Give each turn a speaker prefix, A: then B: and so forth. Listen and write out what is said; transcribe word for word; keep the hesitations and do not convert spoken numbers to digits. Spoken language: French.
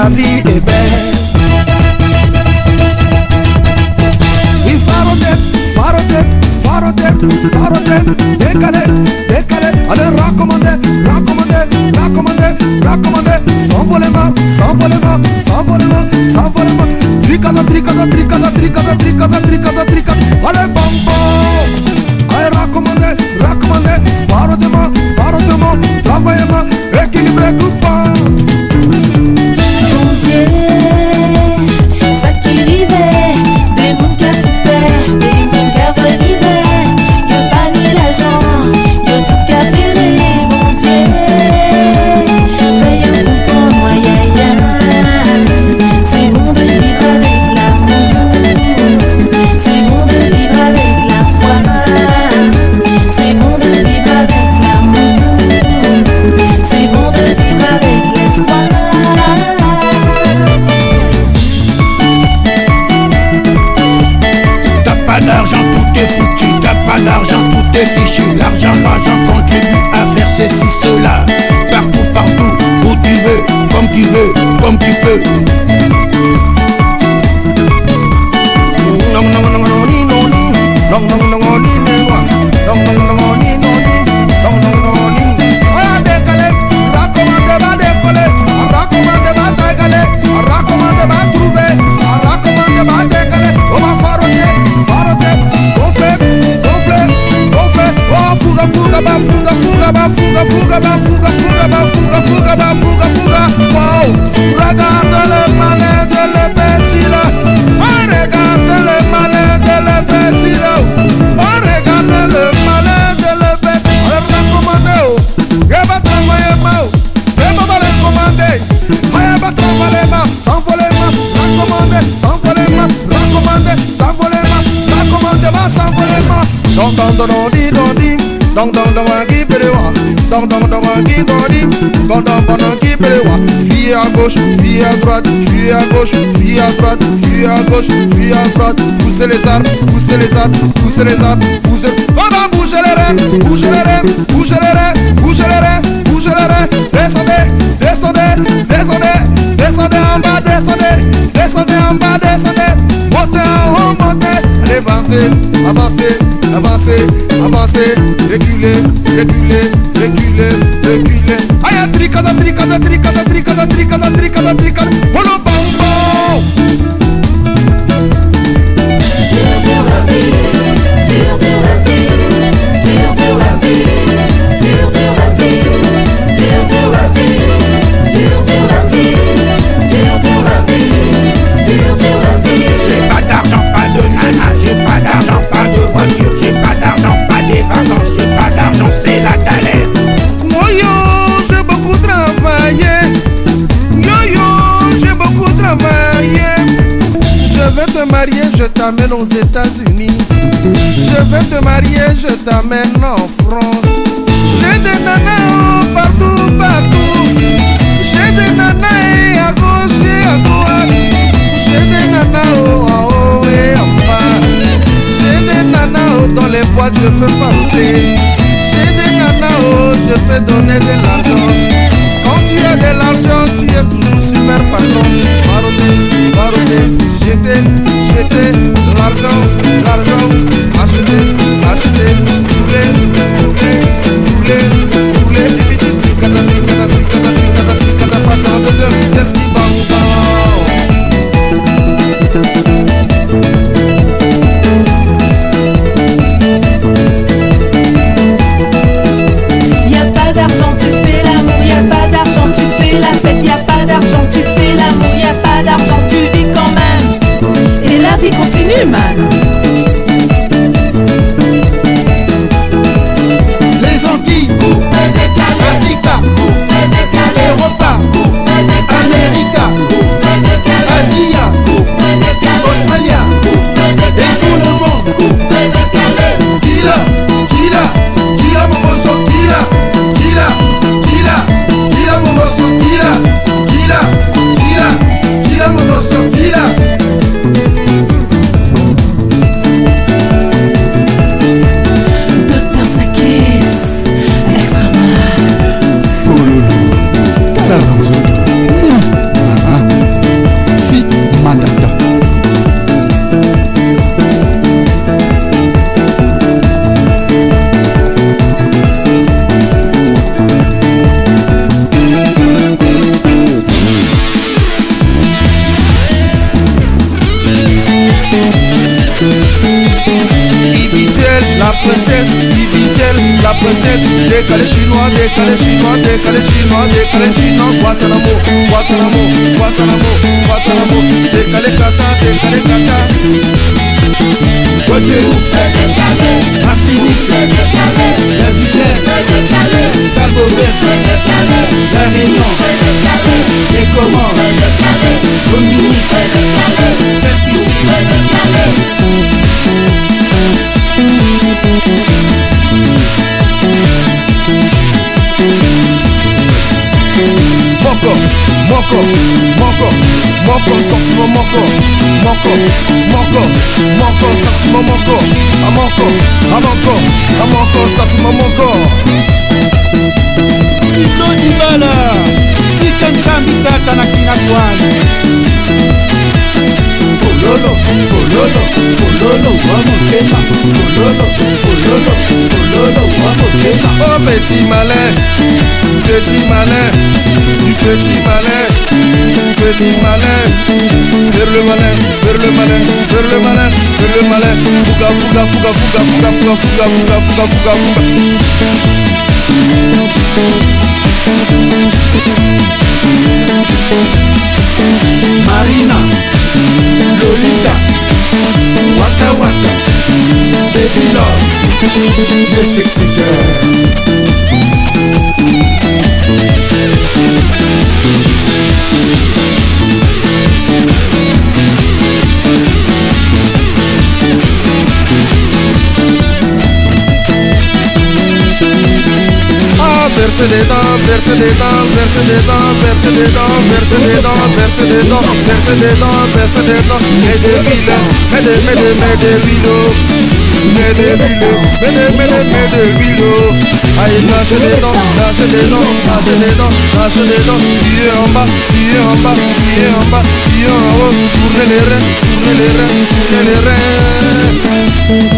A: la vie est belle. Oui, farodet, farodet, farodet, farodet, décalé, décalé, allez raccommander, raccommander, raccommander, raccommander, s'envolement, s'envolement, s'envolement, s'envolement, tricada, tricada, tricada, tricada, tricada, tricada, tricada, allez bambo, allez raccommander, raccommander, farodement, farodement, travaillement, équilibré, coupant.
B: Mon Dieu, ça qui rivait, des mondes qui a souffert, des mondes qui a brisé, y'a pas ni l'argent, y'a tout qui a brûlé. Mon Dieu, fais un coup pour moi, ya ya. C'est bon de vivre avec l'amour, c'est bon de vivre avec la foi, c'est bon de vivre avec l'amour, c'est bon de vivre avec l'espoir.
C: L'argent tout est foutu, t'as pas d'argent tout est fichu. L'argent, l'argent contribue à faire ceci, cela. Partout, partout, où tu veux, comme tu veux, comme tu peux. Non, non, non, non, ni, non, ni. Non, non, non, non, ni, ni, moi. Non, non, non, non, ni, non, ni. Non, non, non, ni.
A: On a décalé, raccommander, va décoller. Raccommander, va décaler. Raccommander, va trouver. Raccommander, va décaler. On va faroter, faroter. Gonfler, gonfler, gonfler. Oh, fuga, fuga, ba, fuga, fuga, ba, fuga, fuga, ba, fuga, fuga, ba, fuga, fuga, ba, fuga, fuga. Wow, regarde le malin de le petit là. Oh, regarde le malin de le petit là. Oh, regarde le malin de le petit. On va recommander, oh. Il va travailler, oh. Il va les commander. Il va travailler, oh. S'envoler, oh. Raccommander, s'envoler, oh. Raccommander, s'envoler, oh. Raccommander, va s'envoler, oh. Dong, dong, dong, di, dong, di. Dong, dong, dong, di, péléwa. Dong, dong, dong, di, dong, di. Dong, dong, dong, di, péléwa. Fille à gauche, fille à droite, fille à gauche, fille à droite, fille à gauche, fille à droite. Poussez les arbres, poussez les arbres, poussez les arbres, poussez. On va bouger les reins, bouger les reins, bouger les reins, bouger les reins, bouger les reins. Descendez, descendez, descendez, descendez en bas, descendez, descendez en bas, descendez. Montez en haut, montez. Allez, avancez, avancez, avancez, avancez. Reculez, reculez, reculez, reculez. Aïe, tricada, tricada, tricada, tricada, tricada, tricada, tricada. Oh non, bambo.
B: Dur, dur la vie, dur, dur la vie, dur, dur la vie, dur, dur la vie, dur, dur la vie, dur, dur la vie, dur, dur la vie, dur, dur la vie.
C: J'ai pas d'argent, pas de nana, j'ai pas d'argent, pas de voiture, j'ai pas d'argent, pas des vacances, j'ai pas d'argent, c'est la galère.
A: Moi yo, j'ai beaucoup travaillé. Yo yo, j'ai beaucoup travaillé. Je vais te marier, je t'amène aux États-Unis. Je vais te marier, je t'amène en France. J'ai des nanas partout, partout. J'ai des nanas à gauche et à droite. J'ai des nanas en haut et en bas. J'ai des nanas dans les boîtes, je fais farouter. J'ai des nanas, oh, je fais donner de l'argent. Quand tu as de l'argent, tu es toujours super pardon. Farouter, farouter, jeter, jeter l'argent, l'argent, acheter, acheter, rouler, rouler, rouler, rouler. Et puis tu tricada, tricada, tricada, tricada, tricada, passe en deuxième vitesse qui bang bang.
B: Y'a pas d'argent, tu fais l'amour, y'a pas d'argent, tu fais la fête, y'a pas d'argent, tu fais l'amour, y'a pas d'argent, tu vis quand même. Et la vie continue, man.
C: Les Antilles, Africa, Europa, America, Asia, Australia, et tout le monde. Kila, Kila, Kila Momoso, Kila, Kila, Kila, Kila Momoso, Kila, Kila, Kila, Kila Momoso, Kila.
A: la princesse Ibichel, la princesse décalé chinois, décalé chinois, décalé chinois, décalé chinois, Guantanamo, Guantanamo, Guantanamo, Guantanamo, décalé kata, décalé kata.
C: Guadeloupe, Martinique, la Guyane, Cap-Vert, la Réunion, les Comores, Dominique, Saint-Lucie.
A: Moko, moko, moko, moko, sentiment moko, moko, moko, moko, sentiment moko, a moko, a moko, a moko, sentiment moko.
C: Ino Dibala, Sika Nchambi Tata na Kinakwani. Fololo, fololo, fololo, wa motema. Fololo, fololo, fololo, wa motema.
A: Oh petit malin, petit malin, du petit malin, petit malin. Faire le malin, faire le malin, faire le malin, faire le malin. Fuga, fuga, fuga, fuga, fuga, fuga, fuga, fuga, fuga, fuga, fuga.
C: Marina, Lolita, Waka Waka, Baby Love, the sexy girl.
A: Verse des dents, verse des dents, verse des dents, verse des dents, verse des dents, verse des dents, verse des dents, verse des dents, mets des villes, mets des, mets des, mets des villes, mets des villes, mets des, mets des, mets des villes. Aïe, lâche des dents, lâche des dents, lâche des dents, lâche des dents. Fille en bas, fille en bas, fille en bas, fille en haut. Tournez les reins, tournez les reins, tournez les reins.